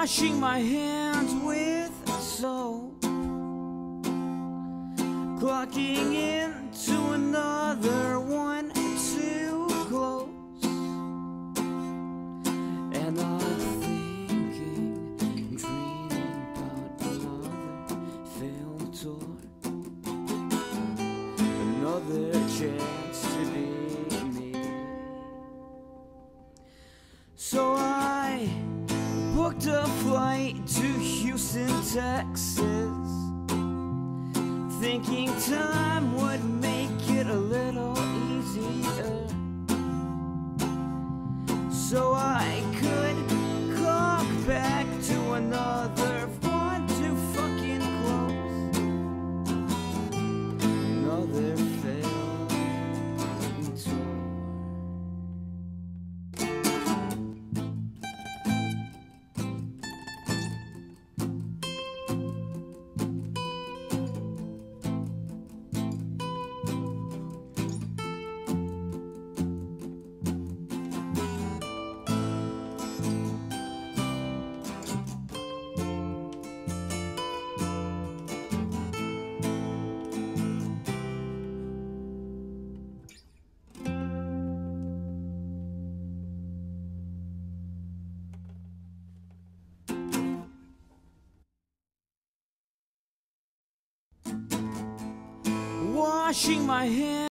washing my hands with soap, clocking into another one too close, and I'm thinking, dreaming about another failed tour, another chance to be me. So I booked a flight to Houston, Texas, thinking time would make it a little easier, so I could clock back to another one too fucking close, another failed tour. Washing my hands.